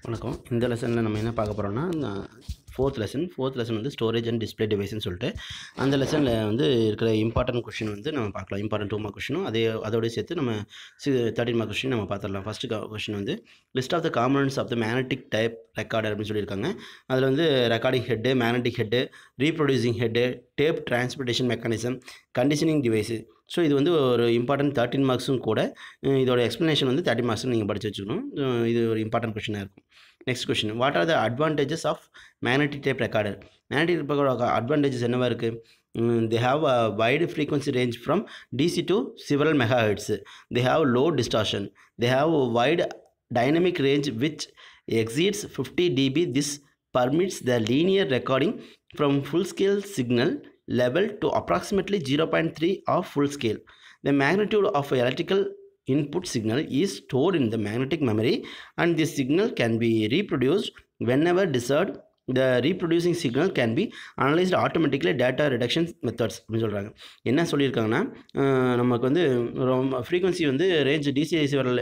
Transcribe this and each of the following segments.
வணக்கம். இந்த லெசனில் நம்ம என்ன பார்க்க போகிறோம்னா, ஃபோர்த் லெசன் வந்து ஸ்டோரேஜ் அண்ட் டிஸ்பிளே டிவைஸ்னு சொல்லிட்டு அந்த லெசனில் வந்து இருக்கிற இம்பார்ட்டன்ட் கொஷின் வந்து நம்ம பார்க்கலாம். இம்பார்ட்டன்ட் 2 மார்க் கொஷினும் அதோடய சேர்த்து நம்ம 13 மார்க் கொஷின் நம்ம பார்த்துடலாம். ஃபஸ்ட்டு கொஷின் வந்து list of the components of the magnetic type recorder அப்படின்னு சொல்லியிருக்காங்க. அதில் வந்து recording head, magnetic head, reproducing head, tape transmission mechanism, conditioning device. So இது வந்து ஒரு இம்பார்ட்டன்ட் 13 மார்க்ஸும் கூட. இதோட எக்ஸ்ப்ளனேஷன் வந்து 30 மார்க்ஸ் நீங்கள் படித்து வச்சுக்கணும். இது ஒரு இம்பார்ட்டன்ட் கொஷினாக இருக்கும். Next question, what are the advantages of magnetic tape recorder? Magnetic tape ரெக்கார்டோட அட்வான்டேஜஸ் என்னவா இருக்குது? They have a wide frequency range from DC to several megahertz. They have low distortion. They have a wide dynamic range which exceeds 50 dB. This permits the linear recording from full scale signal level to approximately 0.3 of full scale. The magnitude of electrical input signal is stored in the magnetic memory and this signal can be reproduced whenever desired. The reproducing signal can be analyzed automatically. Data reduction methods அப்படின்னு சொல்கிறாங்க. என்ன சொல்லியிருக்காங்கன்னா, நமக்கு வந்து ரொம்ப frequency வந்து range DC சிவரல்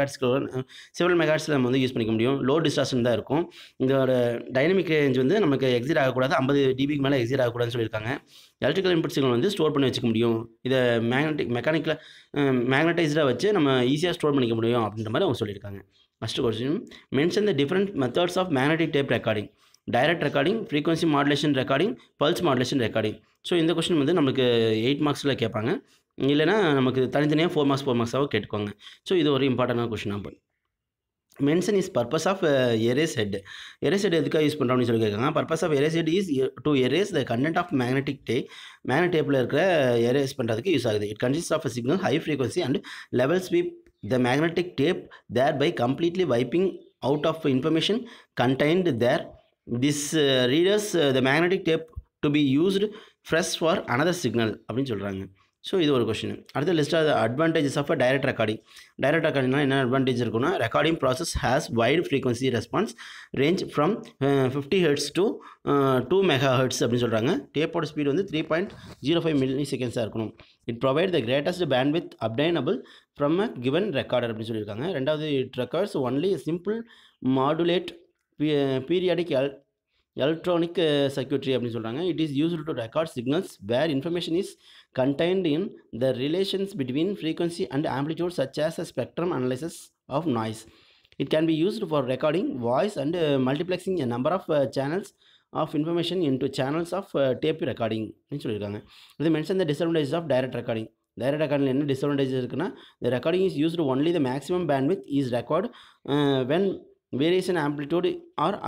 மெகாட்ஸில் நம்ம வந்து யூஸ் பண்ணிக்க முடியும். லோ டிஸ்டார்ஷன் தான் இருக்கும். இதோட டைனமிக் ரேஞ்ச் வந்து நமக்கு எக்ஸிட் ஆகக்கூடாது, 50 டிபிக்கு மேலே எக்ஸிட் ஆகக்கூடாதுன்னு சொல்லியிருக்காங்க. எலக்ட்ரிக்கல் இன்புட் சிக்னல் வந்து ஸ்டோர் பண்ணி வச்சுக்க முடியும். இதை மெக்கானிக்கில் மேக்னடைஸ்டாக வச்சு நம்ம ஈஸியாக ஸ்டோர் பண்ணிக்க முடியும் அப்படின்ற மாதிரி அவங்க சொல்லியிருக்காங்க. First question, mention the different methods of magnetic tape recording. Direct recording, frequency modulation recording, pulse modulation recording. So இந்த கொஸ்டின் வந்து நமக்கு 8 மார்க்ஸில் கேட்பாங்க. இல்லைனா நமக்கு தனித்தனியாக 4 மார்க்ஸாகவும் கேட்டுக்கோங்க. ஸோ இது ஒரு இம்பார்ட்டண்டான கொஸ்டின். அப்போ mention is purpose of erase head. Erase head எதுக்காக யூஸ் பண்ணுறோம் அப்படின்னு சொல்லி கேட்குறாங்க. Purpose of erase head is to erase the content of magnetic டேப்பில் இருக்கிற எரேஸ் பண்ணுறதுக்கு யூஸ் ஆகுது. It consist of a signal high frequency and level sweep the magnetic tape thereby completely wiping out of information contained there. This readers the magnetic tape to be used fresh for another signal அப்படின்னு சொல்கிறாங்க. So இது ஒரு question. அடுத்த list of advantages of direct recording. Direct ரெக்கார்டிங்னா என்ன advantage இருக்குன்னா, recording process has wide frequency response range from 50 hertz to 2 megahertz அப்படின்னு சொல்கிறாங்க. டேப்போட ஸ்பீட் வந்து 3.05 மில்லி செகண்ட்ஸாக இருக்கணும். It provide the greatest bandwidth obtainable from a given recorder அப்படின்னு சொல்லியிருக்காங்க. ரெண்டாவது, it records only simple modulate periodic electronic circuitry அப்படின்னு சொல்கிறாங்க. It is used to record signals where information is contained in the relations between frequency and amplitude such as a spectrum analysis of noise. It can be used for recording voice and multiplexing a number of channels of information into channels of tape recording அப்படின்னு சொல்லியிருக்காங்க. இது mention the disadvantages of direct recording. Direct recording என்ன disadvantage இருக்குன்னா, the recording is used only the maximum bandwidth is record when variation amplitude are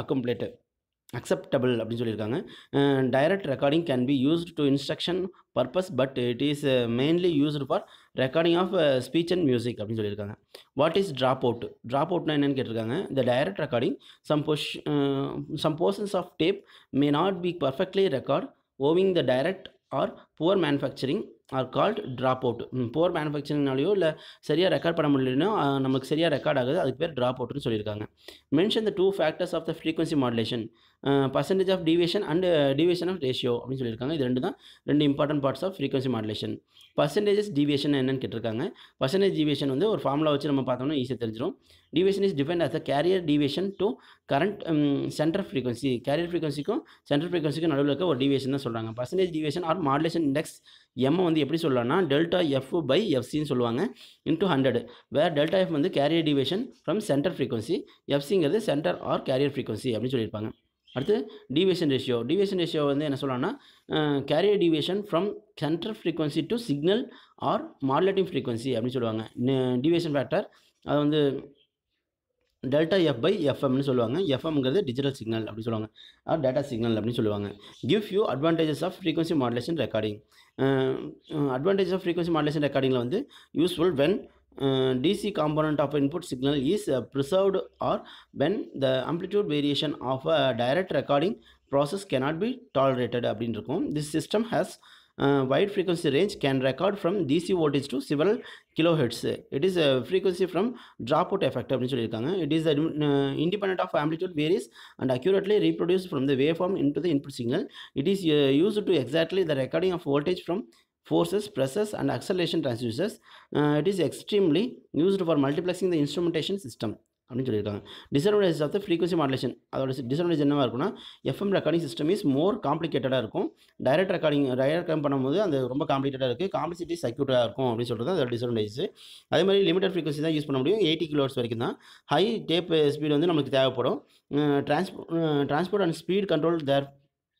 acceptable அப்படின்னு சொல்லியிருக்காங்க. Direct recording can be used to instruction purpose but it is mainly used for recording of speech and music அப்படின்னு சொல்லியிருக்காங்க. What is drop out? Drop அவுட்னா என்னன்னு கேட்டிருக்காங்க. The direct recording some portions of tape may not be perfectly record owing the direct or poor manufacturing or called drop out. Poor மேனுஃபேக்சரிங்னாலையோ இல்லை சரியாக record பண்ண முடியலனோ நமக்கு சரியாக ரெக்கார்ட் ஆகுது, அதுக்கு பேர் ட்ராப் அவுட்னு சொல்லியிருக்காங்க. Mention the 2 factors of the frequency modulation, percentage of deviation and deviation of ratio அப்படின்னு சொல்லியிருக்காங்க. இது ரெண்டு important parts of frequency modulation. Percentages deviation என்னன்னு கேட்டிருக்காங்க. பர்சன்டேஜ் டீவியேஷன் வந்து ஒரு ஃபார்முலா வச்சு நம்ம பார்த்தோம்னா ஈஸியாக தெரிஞ்சிடும். Deviation is defined as the carrier deviation to current centre frequency. Carrier ஃப்ரீக்வன்சிக்கும் சென்டர் ஃப்ரீக்வன்சிக்கும் நடுவில் இருக்க ஒரு டீவியேஷன் தான் சொல்கிறாங்க. Percentage deviation or modulation index M வந்து எப்படி சொல்லலாம்னா, டெல்டா எஃப் பை எஃப்சின்னு சொல்லுவாங்க இன்டூ 100, வேர் டெல்டா எஃப் வந்து carrier deviation from centre frequency, எஃப்சிங்கிறது சென்டர் ஆர் கேரியர் ஃப்ரீக்வன்சி அப்படின்னு சொல்லியிருப்பாங்க. அடுத்து டிவியேஷன் ரேஷியோ. டிவியேஷன் ரேஷியோ வந்து என்ன சொல்லலாம்னா, carrier deviation from centre frequency to signal or modulating frequency அப்படின்னு சொல்லுவாங்க. டிவியேஷன் ஃபேக்டர் அது வந்து டெல்டா எஃப் பை எஃப்எம்னு சொல்லுவாங்க. எஃப்எம்ங்கிறது டிஜிட்டல் சிக்னல் அப்படின்னு சொல்லுவாங்க, ஆர் டேட்டா சிக்னல் அப்படின்னு சொல்லுவாங்க. Give few advantages of frequency modulation recording. Advantages of frequency modulation ரெக்கார்டிங்கில் வந்து useful when DC component of input signal is preserved or when the amplitude variation of a direct recording process cannot be tolerated அப்படின்னு இருக்கும். This system has wide frequency range, can record from DC voltage to several kilohertz. It is a frequency from dropout effect அப்படின்னு சொல்லியிருக்காங்க. It is independent of amplitude varies and accurately reproduced from the waveform into the input signal. It is used to exactly the recording of voltage from forces, presses and acceleration transducers. It is extremely used for multiplexing the instrumentation system. அப்படின்னு சொல்லியிருக்காங்க. Disadvantages of the frequency modulation, அதோட disadvantage என்னவா இருக்குன்னா, FM recording system is more காம்ப்ளிகேட்டடாக இருக்கும். Direct recording பண்ணும்போது அந்த ரொம்ப காம்ப்ளிகேட்டடாக இருக்குது, காம்ப்ளிசிட்டி சர்க்யூட்டாக இருக்கும் அப்படின்னு சொல்கிறது அதோட டிஸ்அட்வான்டேஜ். அதே மாதிரி லிமிடெட் ஃப்ரீக்வன்சி தான் யூஸ் பண்ண முடியும், 80 கிலோஹெர்ட்ஸ் வரைக்கும் தான். ஹை டேப் ஸ்பீடு வந்து நமக்கு தேவைப்படும். Transport and speed control there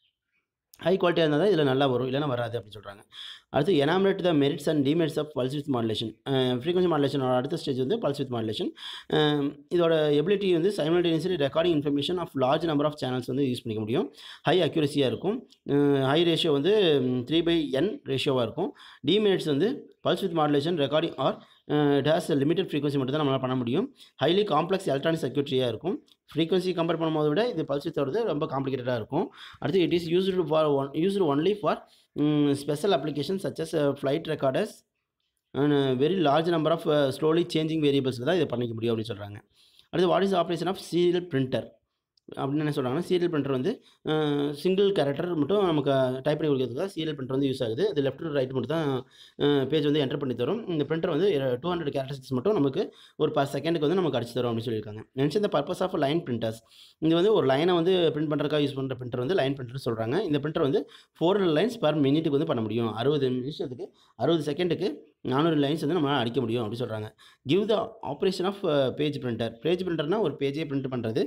high குவாலிட்டியாக இருந்தால் தான் இதில் நல்லா வரும், இல்லைனா வராது அப்படின்னு சொல்கிறாங்க. அடுத்து enumerate the merits and demerits of pulse width modulation. Frequency மாடுலேஷனோட அடுத்த ஸ்டேஜ் வந்து பல்ஸ் வித் மாடுலேஷன். இதோட எபிலிட்டி வந்து simultaneously recording information of large number of channels வந்து யூஸ் பண்ணிக்க முடியும். ஹை அக்யூரஸியாக இருக்கும். ஹை ரேஷியோ வந்து 3/n ரேஷியோவாக இருக்கும். டிமெரிட்ஸ் வந்து pulse width modulation recording or it has limited frequency மட்டும் தான் நம்மளால் பண்ண முடியும். ஹைலி காம்ப்ளெக்ஸ் எலக்ட்ரானிக் சர்க்யூட்ரியாக இருக்கும். ஃப்ரீக்வன்சி கம்பேர் பண்ணும்போது விட இது பல்ஸ் வித்தோடது ரொம்ப காம்ப்ளிகேட்டடாக இருக்கும். அடுத்து it is used only for special application such as flight recorders and very large number of slowly changing வேரியபிள்ஸில் தான் இதை பண்ணிக்க முடியும் அப்படின்னு சொல்கிறாங்க. அடுத்து what is operation of serial printer அப்படின்னு என்ன சொல்கிறாங்கன்னா, சீரியல் பிரிண்டர் வந்து சிங்கிள் கேரக்டர் மட்டும் நமக்கு டைப் பண்ணி கொடுக்கறதுக்காக சீரியல் பிரிண்டர் வந்து யூஸ் ஆகுது. அது லெஃப்ட் டு ரைட் மட்டும் தான் பேஜ் வந்து என்டர் பண்ணி தரும். இந்த பிரிண்டர் வந்து 200 கேரக்டர்ஸ் மட்டும் நமக்கு ஒரு பர் செகண்டுக்கு வந்து நமக்கு அடிச்சு தரும் அப்படின்னு சொல்லியிருக்காங்க. Mention the purpose of line printers. இது வந்து ஒரு லைனை வந்து பிரிண்ட் பண்ணுறதுக்காக யூஸ் பண்ணுற பிரிண்டர் வந்து லைன் பிரிண்டர் சொல்கிறாங்க. இந்த பிரிண்டர் வந்து 400 லைன்ஸ் பர் மினிட்டுக்கு வந்து பண்ண முடியும். 60 நிமிஷத்துக்கு 60 செகண்டுக்கு 400 லைன்ஸ் வந்து நம்மளால் அடிக்க முடியும் அப்படின்னு சொல்கிறாங்க. Give the operation of page printer. Page பிரிண்டர்னால் ஒரு பேஜே பிரிண்ட் பண்ணுறது.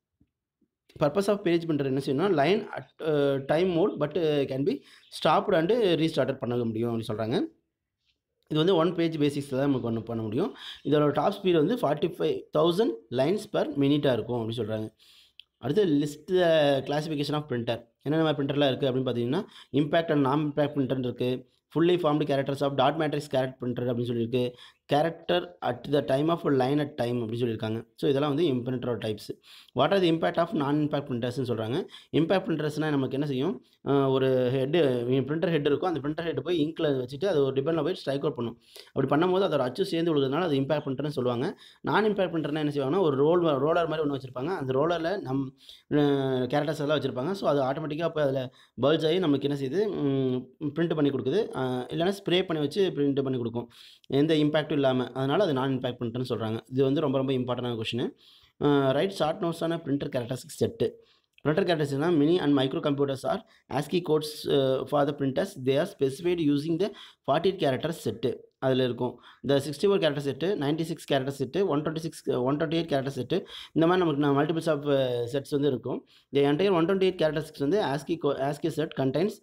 பர்பஸ் ஆஃப் பேஜ் பிரிண்டர் என்ன செய்யணும்னா, line at time mode but can be stopped and restarted பண்ண முடியும் அப்படின்னு சொல்கிறாங்க. இது வந்து 1 பேஜ் பேசிக்ஸில் தான் நமக்கு பண்ண முடியும். இதோட டாப் ஸ்பீடு வந்து 45,000 லைன்ஸ் பர் மினிட்டாக இருக்கும் அப்படின்னு சொல்கிறாங்க. அடுத்து லிஸ்ட் கிளாசிஃபிகேஷன் ஆஃப் பிரிண்டர். என்னென்ன பிரிண்டர்லாம் இருக்குது அப்படின்னு பார்த்தீங்கன்னா, impact and non impact printer இருக்குது. Fully formed characters of dot matrix character printer அப்படின்னு சொல்லியிருக்கு. Character at the time of line at time அப்படின்னு சொல்லியிருக்காங்க. ஸோ இதெல்லாம் வந்து பிரிண்டரோட types. What are the impact of non impact பிரிண்டர்ஸ்னு சொல்கிறாங்க. இம்பேக்ட் பிரிண்டர்ஸ்னால் நமக்கு என்ன செய்யும், ஒரு பிரிண்டர் ஹெட் இருக்கும். அந்த பிரிண்டர் ஹெட் போய் இங்கில் வச்சுட்டு அது ஒரு டிபனில் போய் ஸ்ட்ரைக் அவுட் பண்ணும். அப்படி பண்ணும்போது அதோட அச்சு சேர்ந்து விழுகிறதுனால அது இம்பேக்ட் பிரிண்டர்னு சொல்லுவாங்க. நான் இம்பேக்ட் பிரிண்டர்னா என்ன செய்வாங்கன்னா, ஒரு ரோலர் மாதிரி ஒன்று வச்சுருப்பாங்க. அந்த ரோலரில் கேரக்டர்ஸ் எல்லாம் வச்சுருப்பாங்க. ஸோ அது ஆட்டோமேட்டிக்காக போய் அதில் பல்ஸ் ஆகி நமக்கு என்ன செய்யுது, பிரிண்ட் பண்ணி கொடுக்குது. இல்லைனா ஸ்ப்ரே பண்ணி வச்சு பிரிண்ட் பண்ணி கொடுக்கும், எந்த இம்பேக்ட்டும் இல்லாமல். அதனால் அது நான் இம்பேக்ட் பிரிண்டர்னு சொல்கிறாங்க. இது வந்து ரொம்ப ரொம்ப இம்பார்ட்டண்டான கொஷின். ரைட் ஷார்ட் நோட்ஸான பிரிண்டர் கேரக்டரிஸ்டிக்ஸ் செட்டு. பிரிண்டர் கேரக்டரிஸ்டிக்ஸ்னா mini and micro computers are ASCII codes for the printers. They are specified using the 48 characters set. அதில் இருக்கும் இந்த 64 character set, 96 character set, 128 character set. இந்த மாதிரி நமக்கு மல்டிபிள்ஸ் ஆஃப் செட்ஸ் வந்து இருக்கும். த என்டையர் 128 கேரக்டர்ஸ் வந்து ASCII set contains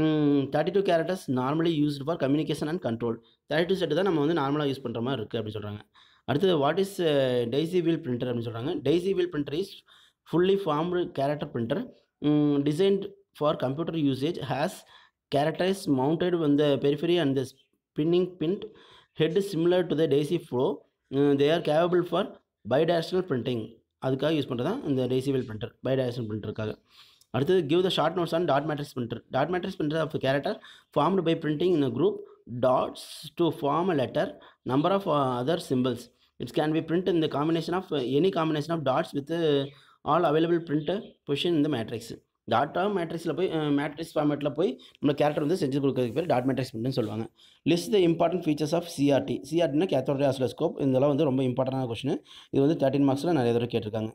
32 characters normally used for communication and control. 32 set தான் நம்ம வந்து நார்மலாக யூஸ் பண்ணுற மாதிரி இருக்குது அப்படின்னு சொல்கிறாங்க. அடுத்தது what is daisy wheel printer அப்படின்னு சொல்கிறாங்க. Daisy wheel printer is fully formed character printer designed for computer usage, has characters mounted on the periphery and the spinning pinned head similar to the daisy flow. They are capable for bidirectional printing. அதுக்காக use பண்ணுறது தான் இந்த daisy wheel printer, bidirectional பிரிண்டருக்காக. அடுத்தது give the short notes on dot matrix printer. Dot matrix printer of character formed by printing in a group dots to form a letter, number of other symbols. It can be printed in the combination of any combination of dots with all available printer position in the matrix. டாட்டா மேட்ரிக்ஸில் போய் matrix ஃபார்மேட்டில் போய் நம்ம character வந்து செஞ்சு கொடுக்கறதுக்கு பேர் டாட் மேட்ரிக்ஸ் பிரிண்ட்னு சொல்லுவாங்க. List the important features of CRT. சிஆர்டினா கேத்தோட் ரே ஆசிலோஸ்கோப். இதெல்லாம் வந்து ரொம்ப இம்பார்ட்டண்டான கொஸ்டின். இது வந்து 13 மார்க்ஸில் நிறைய தடவை கேட்டிருக்காங்க.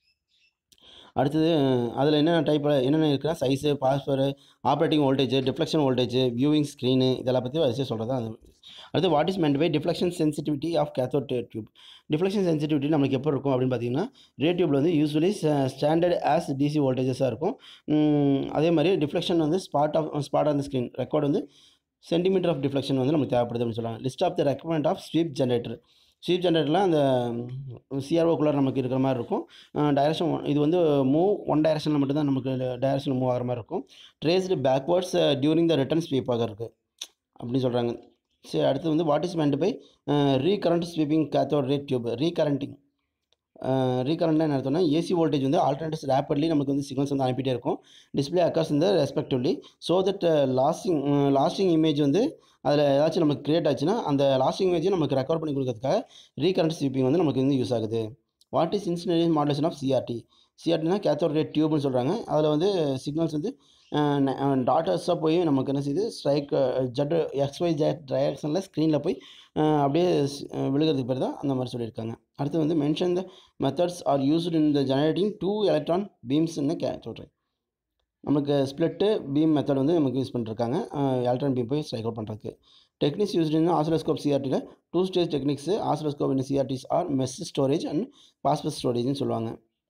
அடுத்தது அதில் என்னென்ன இருக்குன்னா, size, phosphor, operating voltage, deflection voltage, viewing screen, இதெல்லாம் பற்றி வரிசையாக சொல்கிறது தான். அடுத்து what is meant by deflection sensitivity of cathode tube. Deflection sensitivity நமக்கு எப்போ இருக்கும் அப்படின்னு பார்த்தீங்கன்னா, ரே டியூப்பில் வந்து யூஸ்வலி ஸ்டாண்டர்ட் ஆஸ் டிசி வோல்டேஜஸாக இருக்கும். அதே மாதிரி டிஃப்ளெக்ஷன் வந்து spot on the screen record வந்து சென்டிமீட்டர் ஆஃப் டிஃப்ளெக்ஷன் வந்து நமக்கு தேவைப்படுது அப்படின்னு சொல்லுவாங்க. List of the recommend of sweep generator. ஸ்வீப் ஜென்ரேட்டரில் அந்த சிஆர்ஓக்குள்ளே நமக்கு இருக்கிற மாதிரி இருக்கும். டைரக்ஷன் இது வந்து ஒன் டைரக்ஷனில் மட்டும்தான் நமக்கு டைரக்ஷனில் மூவ் ஆகிற மாதிரி இருக்கும். Traced backwards during the return ஸ்வீப்பாக இருக்குது அப்படின்னு சொல்கிறாங்க. சரி, அடுத்து வந்து what is meant by recurrent sweeping cathode ray tube. ரீகரண்ட்னா என்ன அர்த்தம்னா, ஏசி வோல்டேஜ் வந்து ஆல்டர்னேட்டிவ்ஸ் ரேப்பிட்லி நமக்கு வந்து சிக்னல்ஸ் வந்து அனுப்பிட்டே இருக்கும். டிஸ்பிளே அக்கர்ஸ் இந்த respectively so that lasting image வந்து அதில் ஏதாச்சும் நமக்கு க்ரியேட் ஆச்சுன்னா அந்த லாஸ்டிங் இமேஜை நமக்கு ரெக்கார்ட் பண்ணி கொடுக்கறதுக்காக ரீகரண்ட் ஸ்வீப்பிங் வந்து நமக்கு வந்து யூஸ் ஆகுது. What is instantaneous modulation of CRT? சிஆர்டினா கேத்தோட் ரே டியூப்னு சொல்கிறாங்க. அதில் வந்து சிக்னல்ஸ் வந்து டாட்டர்ஸாக போய் நமக்கு என்ன செய்யுது, ஸ்ட்ரைக் ஜெட் XY டைரக்ஷனில் ஸ்க்ரீனில் போய் அப்படியே விழுகிறதுக்கு பேர் தான் அந்த மாதிரி சொல்லியிருக்காங்க. அடுத்து வந்து mention the methods are used in the generating 2 electron பீம்ஸ்ன்னு சொல்கிறேன். நமக்கு ஸ்ப்ளிட்டு பீம் மெத்தட் வந்து நமக்கு யூஸ் பண்ணிருக்காங்க எலக்ட்ரான் பீம் போய் ஸ்ட்ரைக் அவுட் பண்ணுறதுக்கு. டெக்னிக்ஸ் யூஸ்டு இன் ஆசிலோஸ்கோப் சிஆர்டியில் 2 stage techniques oscilloscope in CRTs are mesh storage and phosphor ஸ்டோரேஜ்னு சொல்லுவாங்க.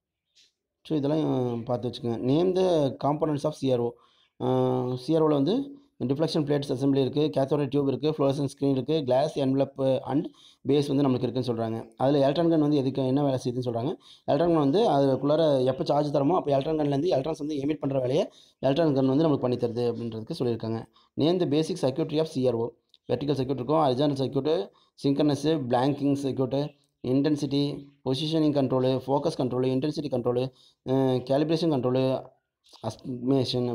ஸோ இதெல்லாம் பார்த்து வச்சுக்கோங்க. Name the components of CRO. சிஆர்ஓவில் வந்து டிஃப்ளெக்ஷன் பிளேட்ஸ் அசம்பிளி இருக்குது, கேத்தோட் டியூப் இருக்குது, ஃப்ளோரசன்ட் ஸ்க்ரீன் இருக்குது, கிளாஸ் என்வலப் அண்ட் பேஸ் வந்து நமக்கு இருக்குன்னு சொல்கிறாங்க. அதில் எலக்ட்ரான் கன் வந்து எதுக்கு என்ன வேலை செய்யுதுன்னு சொல்கிறாங்க. எலக்ட்ரான் கன் வந்து அதுக்குள்ளார எப்போ சார்ஜ் தரமோ அப்போ எலக்ட்ரான் கன்லேருந்து எலக்ட்ரான்ஸ் வந்து எமிட் பண்ணுற வேலையை எலக்ட்ரான் கன் வந்து நமக்கு பண்ணி தருது அப்படின்றதுக்கு சொல்லியிருக்காங்க. Name the basic circuitry of CRO. Vertical circuit இருக்கும், horizontal circuit, synchronous, blanking circuit, intensity, positioning control, focus control, intensity control, calibration control, estimation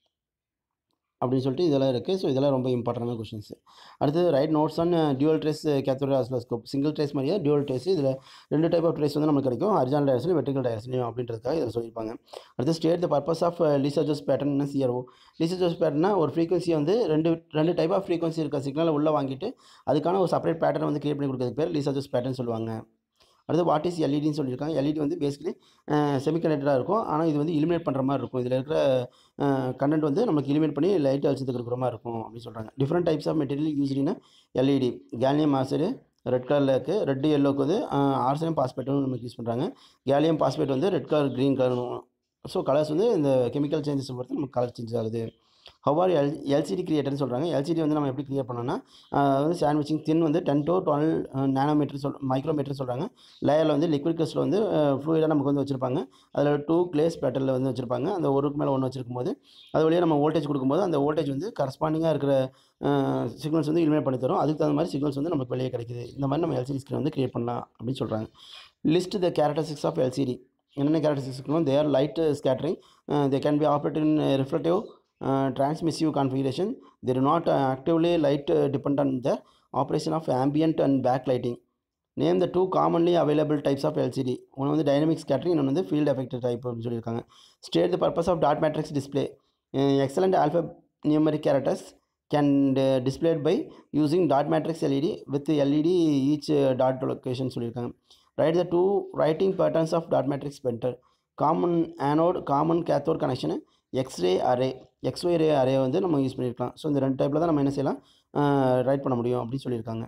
அப்படின்னு சொல்லிட்டு இதெல்லாம் இருக்குது. ஸோ இதெல்லாம் ரொம்ப இம்பார்ட்டண்டான கொஷின்ஸ். அடுத்து write notes on dual trace cathode oscilloscope. Single trace மாதிரியே டியூவல் ட்ரேஸ். இதில் 2 டைப் ஆஃப் ட்ரேஸ் வந்து நமக்கு கிடைக்கும், ஹரிசாண்டல் டைரக்ஷன், வெர்டிக்கல் டைரக்ஷன் அப்படின்றதுக்காக இதில் சொல்லியிருப்பாங்க. அடுத்து state the purpose of Lissajous pattern CRO. Lissajous பேட்டர்னா ஒரு ஃப்ரீக்வன்சியை வந்து ரெண்டு டைப் ஆஃப் ஃப்ரீக்வன்சி இருக்க சிக்னலை உள்ளே வாங்கிட்டு அதுக்கான ஒரு செப்பரேட் பேட்டர்ன் வந்து கிரியேட் பண்ணி கொடுக்குறதுக்கு பேர் லீசா-ஜோஸ் பேட்டர்ன் சொல்லுவாங்க. அடுத்து வாட் இஸ் எல்இடின்னு சொல்லியிருக்காங்க. எல்இடி வந்து பேசிக்கலி செமிகண்டக்டராக இருக்கும், ஆனால் இது வந்து இலுமினேட் பண்ணுற மாதிரி இருக்கும். இதில் இருக்கிற கண்டென்ட் வந்து நமக்கு இலுமினேட் பண்ணி லைட் அழிச்சதுக்கு இருக்கிற மாதிரி இருக்கும் அப்படின்னு சொல்கிறாங்க. Different types of material used in LED. Gallium arsenide red கலரில் இருக்குது, ரெட்டு எல்லோக்கு வந்து ஆர்சனியம் பாஸ்பேட்டும் நமக்கு யூஸ் பண்ணுறாங்க. கேலியம் பாஸ்பேட் வந்து red colour, green colour. So colours வந்து இந்த கெமிக்கல் சேஞ்சஸ் பொறுத்து நமக்கு கலர் சேஞ்ச் ஆகுது. ஹவ்வார் எல்சிடி கிரியேட்டர்னு சொல்கிறாங்க. எல்சிடி வந்து நம்ம எப்படி கிரியேட் பண்ணோம்னா வந்து சாண்ட்விச்சிங் தின் வந்து 10 to 12 நானோமீட்டர் மைக்ரோமீட்டர் சொல்கிறாங்க. லேயரில் வந்து லிக்விட் கிறிஸ்டல் வந்து ஃப்ளூயிடாக நமக்கு வந்து வச்சுருப்பாங்க. அதில் 2 கிளேஸ் பேட்டரில் வந்து வச்சுருப்பாங்க. அந்த ஒருக்கு மேலே ஒன்று வச்சிருக்கும் போது அது வழியாக நம்ம வோல்டேஜ் கொடுக்கும்போது அந்த வோல்டேஜ் வந்து கரஸ்பாண்டிங்காக இருக்கிற சிக்னல்ஸ் வந்து இலுமினேட் பண்ணி தரும். அதுக்கு தகுந்த மாதிரி சிக்னல்ஸ் வந்து நமக்கு வெளியே கிடைக்குது. இந்த மாதிரி நம்ம எல்சிடி ஸ்க்ரீன் வந்து கிரியேட் பண்ணலாம் அப்படின்னு சொல்கிறாங்க. List the characteristics of LCD. என்னென்ன கேரக்டரிஸ்டிக்ஸ் இருக்கணும்? They are light scattering, they can be operated in reflective transmissive configuration. They do not actively light depend on the operation of ambient and backlighting. Name the 2 commonly available types of LCD. One வந்து dynamic scattering, இன்னொன்று வந்து field effective type அப்படின்னு சொல்லியிருக்காங்க. State the purpose of dot matrix display. Excellent alphanumeric characters can displayed by using dot matrix LED with LED each dot location சொல்லியிருக்காங்க. Write the 2 writing patterns of dot matrix printer. Common anode, common cathode connection, X ray array. X Y ray array வந்து நம்ம use பண்ணியிருக்கலாம். So இந்த 2 டைப்பில் தான் நம்ம என்ன செய்யலாம், ரைட் பண்ண முடியும் அப்படின்னு சொல்லியிருக்காங்க.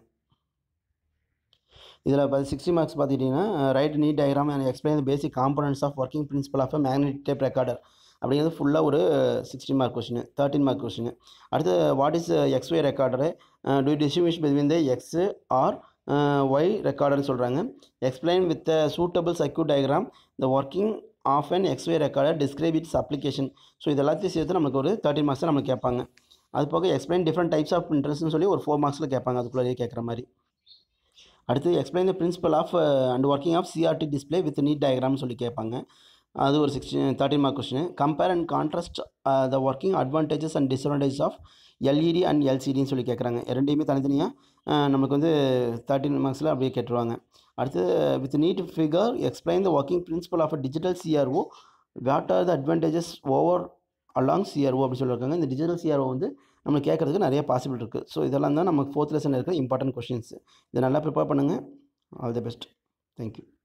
இதில் 60 மார்க்ஸ் பார்த்துக்கிட்டிங்கன்னா write neat diagram and explain the basic components of working principle of a magnetic tape recorder அப்படிங்கிறது ஃபுல்லாக ஒரு 60 மார்க் கொஸ்டின், 13 மார்க் கொஸ்டின். அடுத்து what is X Y recorder, to distinguish between the X or Y ரெக்கார்டர்னு சொல்கிறாங்க. Explain with the suitable circuit diagram the working of an X Y recorder, describe its application. So இது எல்லாத்தையும் சேர்த்து நமக்கு ஒரு 13 marks தான் நமக்கு கேட்பாங்க. அது போக எக்ஸ்பிளைன் டிஃப்ரெண்ட் டைப்ஸ் ஆஃப் பிரிண்டர்ஸ்னு சொல்லி ஒரு 4 மார்க்ஸில் கேட்பாங்க, அதுக்குள்ளேயே கேட்குற மாதிரி. அடுத்து explain the principle of and working of CRT display with neat டயக்ராம்னு சொல்லி கேட்பாங்க. அது ஒரு 13 mark question. Compare and contrast the working advantages and disadvantages of LED and எல்சிடின்னு சொல்லி கேட்குறாங்க. ரெண்டையுமே தனித்தனியாக நமக்கு வந்து 13 மார்க்ஸில் அப்படியே கேட்டுருவாங்க. அடுத்து with neat figure explain the working principle of a digital CRO, what are the advantages over along CRO அப்படி சொல்லியிருக்காங்க. இந்த டிஜிட்டல் சிஆர்ஓ வந்து நம்ம கேட்குறதுக்கு நிறைய பாசிபிள் இருக்குது. ஸோ இதெல்லாம் தான் நமக்கு 4th லெசன் இருக்கிற இம்பார்ட்டன்ட் கொஷின்ஸ். இதை நல்லா ப்ரிப்பேர் பண்ணுங்கள். All the best. தேங்க்யூ.